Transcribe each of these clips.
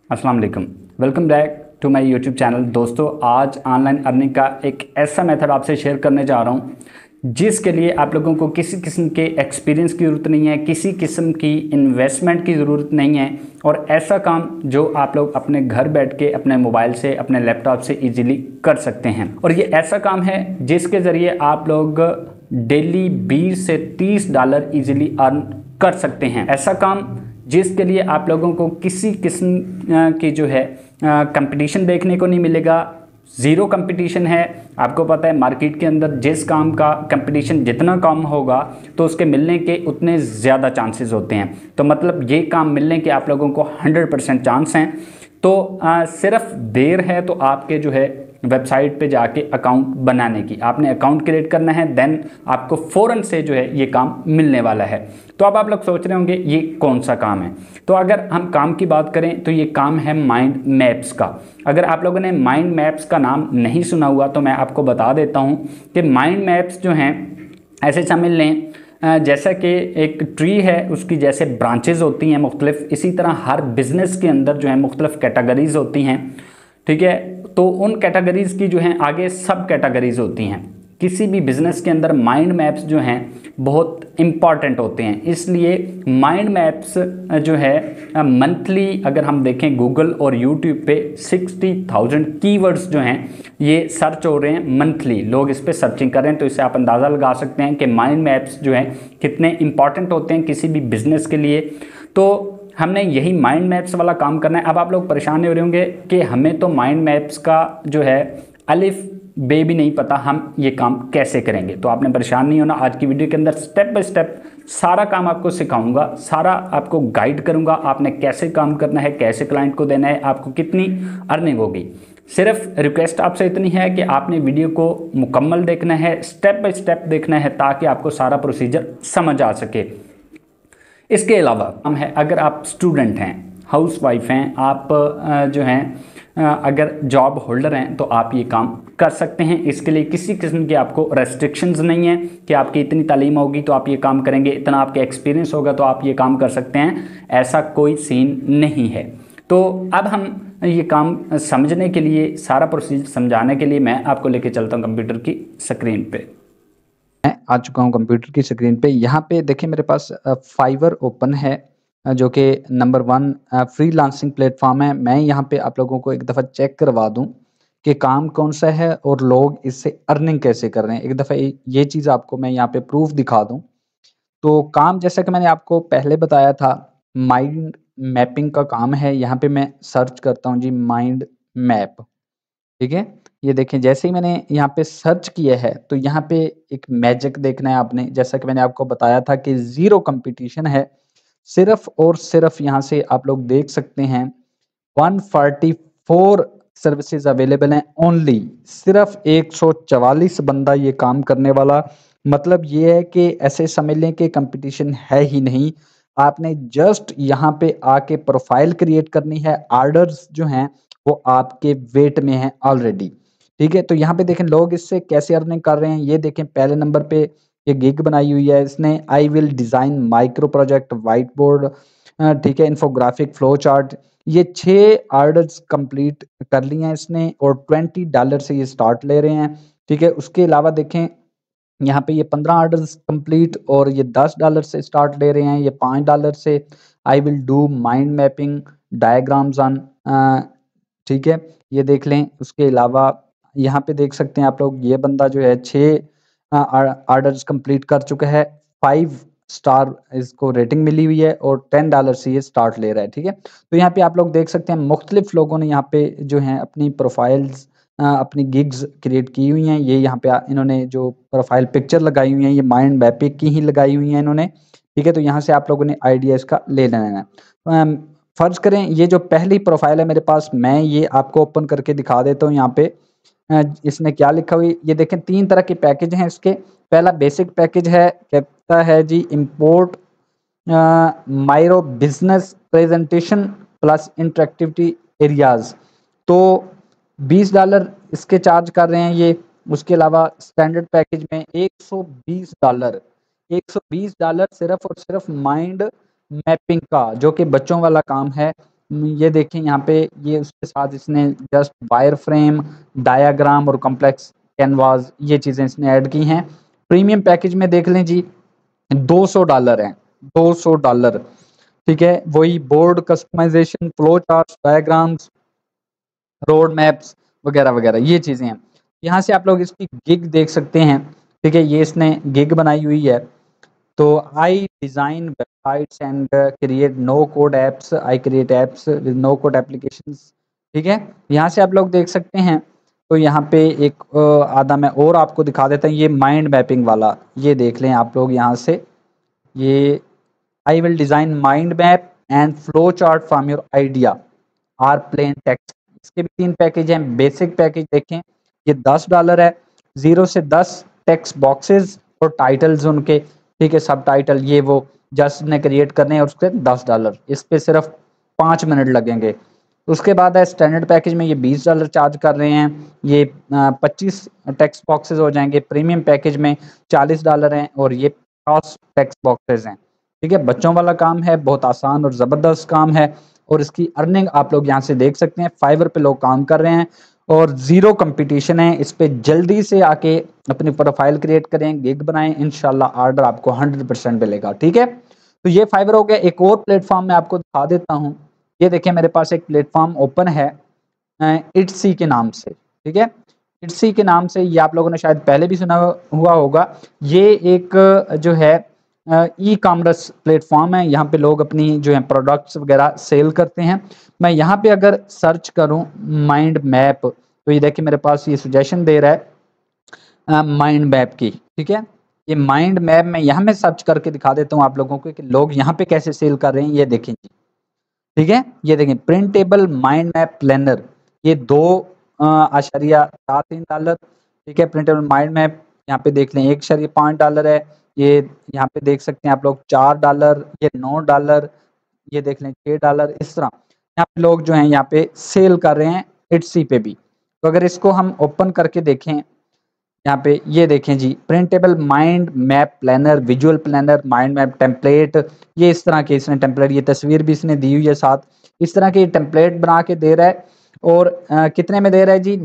अस्सलाम वालेकुम। Welcome back to my YouTube channel. दोस्तों, आज ऑनलाइन अर्निंग का एक ऐसा मेथड आपसे शेयर करने जा रहा हूँ जिसके लिए आप लोगों को किसी किस्म के एक्सपीरियंस की ज़रूरत नहीं है, किसी किस्म की इन्वेस्टमेंट की ज़रूरत नहीं है, और ऐसा काम जो आप लोग अपने घर बैठ के अपने मोबाइल से, अपने लैपटॉप से इजीली कर सकते हैं। और ये ऐसा काम है जिसके ज़रिए आप लोग डेली 20 से $30 इजीली अर्न कर सकते हैं। ऐसा काम जिसके लिए आप लोगों को किसी किस्म की जो है कंपटीशन देखने को नहीं मिलेगा। ज़ीरो कंपटीशन है। आपको पता है मार्केट के अंदर जिस काम का कंपटीशन जितना कम होगा तो उसके मिलने के उतने ज़्यादा चांसेस होते हैं। तो मतलब ये काम मिलने के आप लोगों को 100% चांस हैं। तो सिर्फ देर है तो आपके जो है वेबसाइट पे जाके अकाउंट बनाने की। आपने अकाउंट क्रिएट करना है, देन आपको फ़ौरन से जो है ये काम मिलने वाला है। तो अब आप लोग सोच रहे होंगे ये कौन सा काम है। तो अगर हम काम की बात करें तो ये काम है माइंड मैप्स का। अगर आप लोगों ने माइंड मैप्स का नाम नहीं सुना हुआ तो मैं आपको बता देता हूँ कि माइंड मैप्स जो हैं ऐसे समझ लें जैसा कि एक ट्री है, उसकी जैसे ब्रांचेज होती हैं मुख्तलिफ, इसी तरह हर बिज़नेस के अंदर जो है मुख्तलिफ कैटेगरीज होती हैं। ठीक है, तो उन कैटेगरीज़ की जो हैं आगे सब कैटेगरीज़ होती हैं। किसी भी बिज़नेस के अंदर माइंड मैप्स जो हैं बहुत इम्पॉर्टेंट होते हैं। इसलिए माइंड मैप्स जो है मंथली अगर हम देखें गूगल और यूट्यूब पे 60,000 कीवर्ड्स जो हैं ये सर्च हो रहे हैं मंथली। लोग इस पे सर्चिंग कर रहे हैं। तो इससे आप अंदाज़ा लगा सकते हैं कि माइंड मैप्स जो हैं कितने इंपॉर्टेंट होते हैं किसी भी बिज़नेस के लिए। तो हमने यही माइंड मैप्स वाला काम करना है। अब आप लोग परेशान हो रहे होंगे कि हमें तो माइंड मैप्स का जो है अलिफ बे भी नहीं पता, हम ये काम कैसे करेंगे। तो आपने परेशान नहीं होना। आज की वीडियो के अंदर स्टेप बाय स्टेप सारा काम आपको सिखाऊंगा, सारा आपको गाइड करूंगा। आपने कैसे काम करना है, कैसे क्लाइंट को देना है, आपको कितनी अर्निंग होगी। सिर्फ रिक्वेस्ट आपसे इतनी है कि आपने वीडियो को मुकम्मल देखना है, स्टेप बाय स्टेप देखना है, ताकि आपको सारा प्रोसीजर समझ आ सके। इसके अलावा हम है, अगर आप स्टूडेंट हैं, हाउस वाइफ हैं, आप जो हैं अगर जॉब होल्डर हैं तो आप ये काम कर सकते हैं। इसके लिए किसी किस्म की आपको रेस्ट्रिक्शंस नहीं है कि आपकी इतनी तालीम होगी तो आप ये काम करेंगे, इतना आपके एक्सपीरियंस होगा तो आप ये काम कर सकते हैं। ऐसा कोई सीन नहीं है। तो अब हम ये काम समझने के लिए, सारा प्रोसीजर समझाने के लिए मैं आपको लेके चलता हूँ कंप्यूटर की स्क्रीन पे। मैं आ चुका हूँ कंप्यूटर की स्क्रीन पे। यहाँ पे देखिए मेरे पास फाइवर ओपन है, जो कि नंबर 1 फ्रीलांसिंग प्लेटफॉर्म है। मैं यहाँ पे आप लोगों को एक दफ़ा चेक करवा दूँ कि काम कौन सा है और लोग इससे अर्निंग कैसे कर रहे हैं। एक दफ़ा ये चीज़ आपको मैं यहाँ पे प्रूफ दिखा दूँ। तो काम जैसा कि मैंने आपको पहले बताया था, माइंड मैपिंग का काम है। यहाँ पे मैं सर्च करता हूँ जी माइंड मैप। ठीक है, ये देखें जैसे ही मैंने यहाँ पे सर्च किया है तो यहाँ पे एक मैजिक देखना है आपने। जैसा कि मैंने आपको बताया था कि ज़ीरो कंपटीशन है। सिर्फ़ और सिर्फ़ यहाँ से आप लोग देख सकते हैं 144 सर्विसेज़ अवेलेबल हैं ओनली। सिर्फ़ 144 बंदा ये काम करने वाला। मतलब ये है कि ऐसे समझ लें कि कंपटीशन है ही नहीं। आपने जस्ट यहाँ पे आके प्रोफ़ाइल क्रिएट करनी है। ऑर्डर्स जो हैं वो आपके वेट में हैं ऑलरेडी। ठीक है, तो यहाँ पे देखें लोग इससे कैसे अर्निंग कर रहे हैं। ये देखें पहले नंबर पे ये गिग बनाई हुई है इसने, I will design micro project whiteboard, ठीक है, इन्फोग्राफिक फ्लो चार्ट। ये 6 ऑर्डर्स कंप्लीट कर लिए हैं इसने और $20 से ये स्टार्ट ले रहे हैं। ठीक है, उसके अलावा देखें यहाँ पे ये 15 ऑर्डर्स कंप्लीट और ये $10 से स्टार्ट ले रहे हैं, ये $5 से। I will do mind mapping diagrams on, ठीक है, ये देख लें। उसके अलावा यहाँ पे देख सकते हैं आप लोग, ये बंदा जो है 6 ऑर्डर्स कंप्लीट कर चुका है, 5 स्टार इसको रेटिंग मिली हुई है और $10 से ये स्टार्ट ले रहा है। ठीक है, तो यहाँ पे आप लोग देख सकते हैं मुख्तलिफ लोगों ने यहाँ पे जो है अपनी प्रोफाइल्स, अपनी गिग्स क्रिएट की हुई हैं। ये यहाँ पे इन्होंने जो प्रोफाइल पिक्चर लगाई हुई हैं ये माइंड मैपिंग की ही लगाई हुई हैं इन्होंने। ठीक है, तो यहाँ से आप लोगों ने आइडिया इसका ले लेना है। फ़र्ज़ करें ये जो पहली प्रोफ़ाइल है मेरे पास, मैं ये आपको ओपन करके दिखा देता हूँ यहाँ पे। इसने क्या लिखा हुआ है ये देखें। 3 तरह के पैकेज हैं इसके। पहला बेसिक पैकेज है, कहता है जी import Miro business presentation plus interactivity areas. तो $20 इसके चार्ज कर रहे हैं ये। उसके अलावा स्टैंडर्ड पैकेज में $120, $120 सिर्फ़ और सिर्फ़ माइंड मैपिंग का, जो कि बच्चों वाला काम है। ये देखें यहाँ पे, ये उसके साथ इसने जस्ट वायर फ्रेम, डायाग्राम और कॉम्प्लेक्स कैनवास ये चीज़ें इसने ऐड की हैं। प्रीमियम पैकेज में देख लें जी, $200 है, $200। ठीक है, वही board customization, flow charts, diagrams, road maps वगैरह वगैरह ये चीज़ें हैं। यहाँ से आप लोग इसकी गिग देख सकते हैं। ठीक है, ये इसने गिग बनाई हुई है। तो I design websites and create no code apps, I create apps with no code applications. ठीक है, यहाँ से आप लोग देख सकते हैं। तो यहाँ पे एक आधा मैं और आपको दिखा देता हूँ, ये माइंड मैपिंग वाला, ये देख लें आप लोग यहाँ से। ये I will design mind map and flow chart from your idea or plain text. इसके भी 3 पैकेज हैं। बेसिक पैकेज देखें, ये $10 है, 0 से 10 टेक्स्ट बॉक्सेस और टाइटल्स उनके। ठीक है, सब टाइटल ये वो जस्ट ने क्रिएट करने हैं और उसके $10, इस पे सिर्फ 5 मिनट लगेंगे। उसके बाद है स्टैंडर्ड पैकेज में ये $20 चार्ज कर रहे हैं, ये 25 टेक्स्ट बॉक्सेस हो जाएंगे। प्रीमियम पैकेज में $40 हैं और ये 50 टेक्स्ट बॉक्सेस हैं। ठीक है, बच्चों वाला काम है, बहुत आसान और ज़बरदस्त काम है और इसकी अर्निंग आप लोग यहाँ से देख सकते हैं। फाइवर पे लोग काम कर रहे हैं और ज़ीरो कंपटीशन है। इस पे जल्दी से आके अपनी प्रोफाइल क्रिएट करें, गिग बनाएं, इंशाल्लाह ऑर्डर आपको 100% मिलेगा। ठीक है, तो ये फाइवर हो गया। एक और प्लेटफॉर्म मैं आपको दिखा देता हूँ। ये देखिए, मेरे पास एक प्लेटफॉर्म ओपन है इट्सी के नाम से। ठीक है, इट्सी के नाम से, ये आप लोगों ने शायद पहले भी सुना हुआ होगा। ये एक जो है ई कॉमर्स प्लेटफॉर्म है। यहाँ पे लोग अपनी जो है प्रोडक्ट्स वगैरह सेल करते हैं। मैं यहाँ पे अगर सर्च करूँ माइंड मैप, तो ये देखिए मेरे पास ये सजेशन दे रहा है माइंड मैप की। ठीक है, ये माइंड मैप में यहाँ मैं सर्च करके दिखा देता हूँ आप लोगों को कि लोग यहाँ पे कैसे सेल कर रहे हैं। ये देखें जी, ठीक है, ये देखें प्रिंटेबल माइंड मैप प्लानर, ये 2.43 $। ठीक है, प्रिंटेबल माइंड मैप यहाँ पे देख लें $1.5 है। ये यहाँ पे देख सकते हैं आप लोग $4, ये $9, ये देख लें $6। इस तरह यहाँ पे लोग जो हैं यहाँ पे सेल कर रहे हैं इट्सी पे भी। तो अगर इसको हम ओपन करके देखें, यहाँ पे ये देखें जी, printable mind map planner, visual planner, mind map template, ये इस तरह के इसने टेम्पलेट, ये तस्वीर भी इसने दी हुई है साथ। इस तरह के टेम्पलेट बना के दे रहा है और कितने में दे रहा है जी,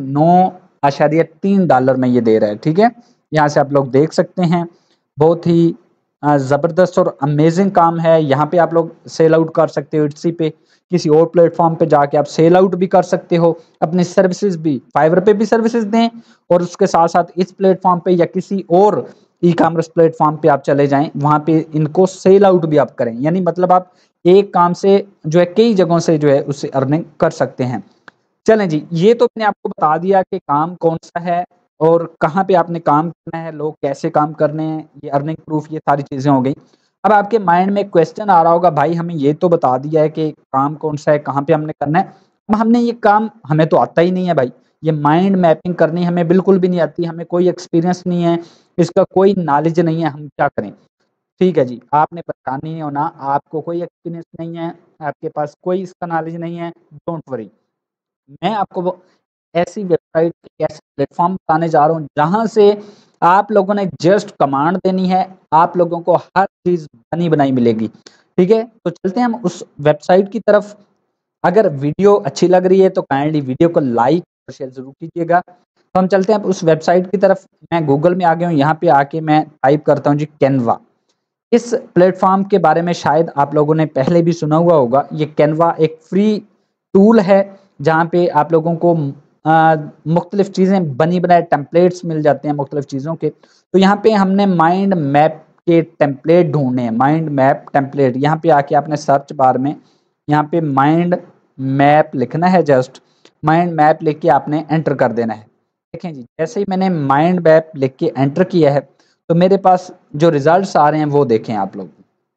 $9.3 में ये दे रहा है। ठीक है, यहाँ से आप लोग देख सकते हैं, बहुत ही ज़बरदस्त और अमेजिंग काम है। यहाँ पे आप लोग सेल आउट कर सकते हो इट्सी पे, किसी और प्लेटफॉर्म पे जाके आप सेल आउट भी कर सकते हो, अपनी सर्विसेज भी फाइवर पे भी सर्विसेज दें और उसके साथ साथ इस प्लेटफॉर्म पे या किसी और ई कॉमर्स प्लेटफॉर्म पे आप चले जाएं, वहां पे इनको सेल आउट भी आप करें। यानी मतलब आप एक काम से जो है कई जगहों से जो है उससे अर्निंग कर सकते हैं। चलें जी, ये तो मैंने आपको बता दिया कि काम कौन सा है और कहाँ पे आपने काम करना है, लोग कैसे काम करने हैं, ये अर्निंग प्रूफ, ये सारी चीज़ें हो गई। अब आपके माइंड में क्वेश्चन आ रहा होगा, भाई हमें ये तो बता दिया है कि काम कौन सा है, कहाँ पे हमने करना है, अब हमने ये काम हमें तो आता ही नहीं है भाई, ये माइंड मैपिंग करनी हमें बिल्कुल भी नहीं आती, हमें कोई एक्सपीरियंस नहीं है, इसका कोई नॉलेज नहीं है, हम क्या करें? ठीक है जी, आपने परेशान नहीं होना, आपको कोई एक्सपीरियंस नहीं है, आपके पास कोई इसका नॉलेज नहीं है, डोंट वरी। मैं आपको वो ऐसी वेबसाइट, ऐसे प्लेटफ़ॉर्म बताने जा रहा हूँ, जहाँ से आप लोगों ने जस्ट कमांड देनी है, आप लोगों को हर चीज़ बनी-बनाई मिलेगी। ठीक है? तो चलते हैं हम उस वेबसाइट की तरफ। अगर वीडियो अच्छी लग रही है तो काइंडली वीडियो को लाइक और शेयर ज़रूर कीजिएगा। तो हम चलते हैं अब उस वेबसाइट की तरफ। मैं गूगल में आ गया हूँ, यहाँ पे आके मैं टाइप करता हूँ जी कैनवा। इस प्लेटफ़ॉर्म के बारे में शायद आप लोगों ने पहले भी सुना हुआ होगा। ये कैनवा एक फ्री टूल है, जहाँ पे आप लोगों को मुख्तलिफ़ चीज़ें बनी-बनाए टेम्पलेट्स मिल जाते हैं मुख्तलिफ़ चीज़ों के। तो यहाँ पे हमने माइंड मैप के टेम्पलेट ढूँढने हैं, माइंड मैप टेम्पलेट। यहाँ पे आके आपने सर्च बार में यहाँ पे माइंड मैप लिखना है, जस्ट माइंड मैप लिख के आपने एंटर कर देना है। देखें जी, जैसे ही मैंने माइंड मैप लिख के एंटर किया है, तो मेरे पास जो रिज़ल्ट्स आ रहे हैं वो देखें आप लोग।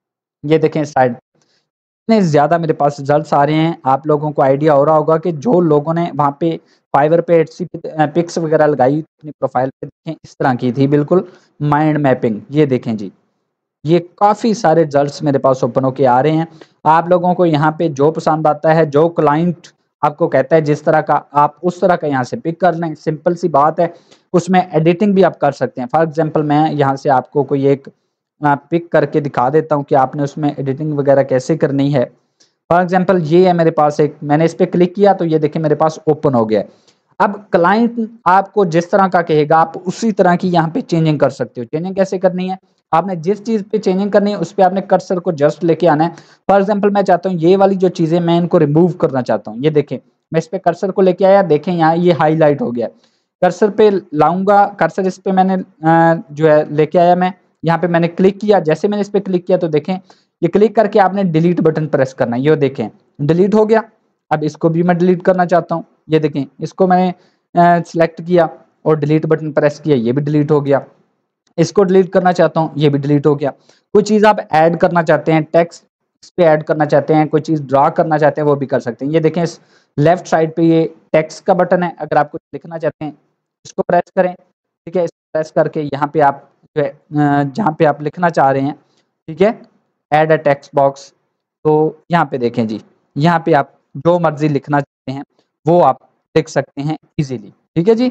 ये देखें साइड, इतने ज़्यादा मेरे पास रिज़ल्ट्स आ रहे हैं, आप लोगों को आइडिया हो रहा होगा कि जो लोगों ने वहाँ पे फाइवर पे एट्सी पे पिक्स वगैरह लगाई अपनी प्रोफ़ाइल पे, देखें इस तरह की थी बिल्कुल माइंड मैपिंग। ये देखें जी, ये काफ़ी सारे रिज़ल्ट्स मेरे पास ओपन होके आ रहे हैं। आप लोगों को यहाँ पे जो पसंद आता है, जो क्लाइंट आपको कहता है जिस तरह का, आप उस तरह का यहाँ से पिक कर लें, सिंपल सी बात है। उसमें एडिटिंग भी आप कर सकते हैं। फॉर एग्ज़ाम्पल मैं यहाँ से आपको कोई एक पिक करके दिखा देता हूँ कि आपने उसमें एडिटिंग वगैरह कैसे करनी है। फॉर एग्जांपल ये है मेरे पास एक, मैंने इस पे क्लिक किया तो ये देखिए मेरे पास ओपन हो गया है। अब क्लाइंट आपको जिस तरह का कहेगा आप उसी तरह की यहाँ पे चेंजिंग कर सकते हो। चेंजिंग कैसे करनी है, आपने जिस चीज़ पे चेंजिंग करनी है उस पे आपने कर्सर को जस्ट लेके आना है। फॉर एग्जांपल मैं चाहता हूँ ये वाली जो चीज़ें मैं इनको रिमूव करना चाहता हूँ, ये देखें मैं इस पे कर्सर को लेके आया, देखें यहाँ ये हाईलाइट हो गया। कर्सर पे लाऊंगा, कर्सर इस पे मैंने जो है लेके आया, मैं यहाँ पे मैंने क्लिक किया, जैसे मैंने इस पे क्लिक किया तो देखें ये क्लिक करके आपने डिलीट बटन प्रेस करना है, ये देखें डिलीट हो गया। अब इसको भी मैं डिलीट करना चाहता हूँ, ये देखें इसको मैंने सिलेक्ट किया और डिलीट बटन प्रेस किया, ये भी डिलीट हो गया। इसको डिलीट करना चाहता हूँ, ये भी डिलीट हो गया। कोई चीज़ आप ऐड करना चाहते हैं, टेक्स्ट इस पे ऐड करना चाहते हैं, कोई चीज़ ड्रा करना चाहते हैं, वो भी कर सकते हैं। ये देखें इस लेफ्ट साइड पे ये टेक्स्ट का बटन है, अगर आप कुछ लिखना चाहते हैं इसको प्रेस करें, ठीक है। इसको प्रेस करके यहाँ पे आप जो है जहाँ पे आप लिखना चाह रहे हैं, ठीक है, ऐड अ टेक्स्ट बॉक्स, तो यहाँ पे देखें जी, यहाँ पे आप जो मर्जी लिखना चाहते हैं वो आप लिख सकते हैं इजीली, ठीक है जी।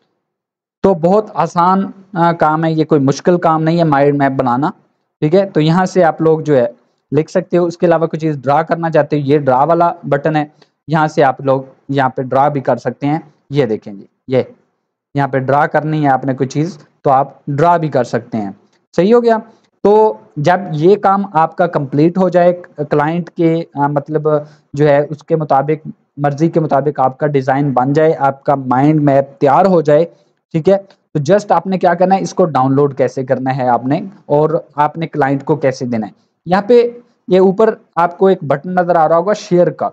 तो बहुत आसान काम है ये, कोई मुश्किल काम नहीं है माइंड मैप बनाना, ठीक है। तो यहाँ से आप लोग जो है लिख सकते हो। उसके अलावा कोई चीज़ ड्रा करना चाहते हो, ये ड्रा वाला बटन है, यहाँ से आप लोग यहाँ पे ड्रा भी कर सकते हैं। ये देखें जी, ये यहाँ पे ड्रा करनी है आपने कोई चीज़ तो आप ड्रा भी कर सकते हैं। सही हो गया। तो जब ये काम आपका कंप्लीट हो जाए, क्लाइंट के मतलब जो है उसके मुताबिक, मर्जी के मुताबिक आपका डिज़ाइन बन जाए, आपका माइंड मैप तैयार हो जाए, ठीक है, तो जस्ट आपने क्या करना है, इसको डाउनलोड कैसे करना है आपने, और आपने क्लाइंट को कैसे देना है। यहाँ पे ये ऊपर आपको एक बटन नजर आ रहा होगा शेयर का,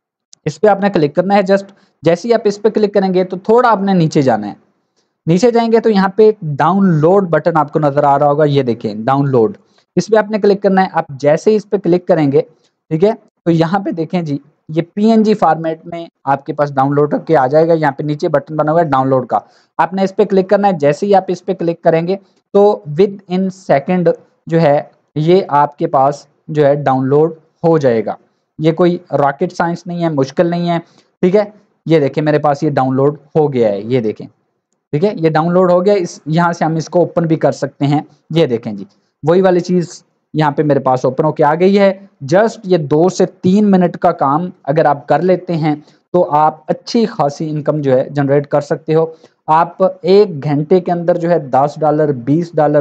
इस पे आपने क्लिक करना है। जस्ट जैसे ही आप इस पे क्लिक करेंगे तो थोड़ा आपने नीचे जाना है। नीचे जाएंगे तो यहाँ पे एक डाउनलोड बटन आपको नजर आ रहा होगा, ये देखें डाउनलोड, इस पे आपने क्लिक करना है। आप जैसे ही इस पे क्लिक करेंगे, ठीक है, तो यहाँ पे देखें जी ये पीएनजी फॉर्मेट में आपके पास डाउनलोड के आ जाएगा। यहाँ पे नीचे बटन बना हुआ है डाउनलोड का, आपने इस पे क्लिक करना है। जैसे ही आप इस पे क्लिक करेंगे तो विद इन सेकेंड जो है ये आपके पास जो है डाउनलोड हो जाएगा। ये कोई रॉकेट साइंस नहीं है, मुश्किल नहीं है, ठीक है। ये देखें मेरे पास ये डाउनलोड हो गया है, ये देखें, ठीक है, ये डाउनलोड हो गया। इस यहाँ से हम इसको ओपन भी कर सकते हैं। ये देखें जी वही वाली चीज़ यहाँ पे मेरे पास ओपन होके आ गई है। जस्ट ये 2 से 3 मिनट का काम अगर आप कर लेते हैं तो आप अच्छी खासी इनकम जो है जनरेट कर सकते हो। आप 1 घंटे के अंदर जो है $10, $20,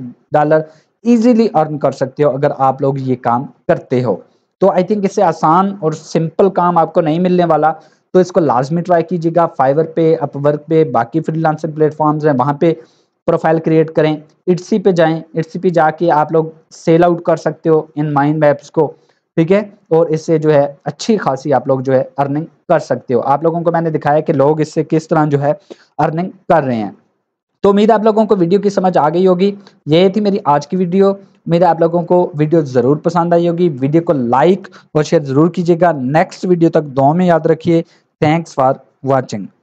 $5 इजीली अर्न कर सकते हो अगर आप लोग ये काम करते हो। तो आई थिंक इससे आसान और सिंपल काम आपको नहीं मिलने वाला, तो इसको लाजमी ट्राई कीजिएगा। फाइवर पे, अपवर्क पे, बाकी फ्रीलांसिंग प्लेटफॉर्म्स हैं वहाँ पे प्रोफाइल क्रिएट करें। इट्सी पे जाएं, इट्सी पे जाके आप लोग सेल आउट कर सकते हो इन माइंड मैप्स को, ठीक है, और इससे जो है अच्छी खासी आप लोग जो है अर्निंग कर सकते हो। आप लोगों को मैंने दिखाया कि लोग इससे किस तरह जो है अर्निंग कर रहे हैं। तो उम्मीद है आप लोगों को वीडियो की समझ आ गई होगी। ये थी मेरी आज की वीडियो। उम्मीद है आप लोगों को वीडियो ज़रूर पसंद आई होगी। वीडियो को लाइक और शेयर ज़रूर कीजिएगा। नेक्स्ट वीडियो तक दुआ में याद रखिए। Thanks for watching.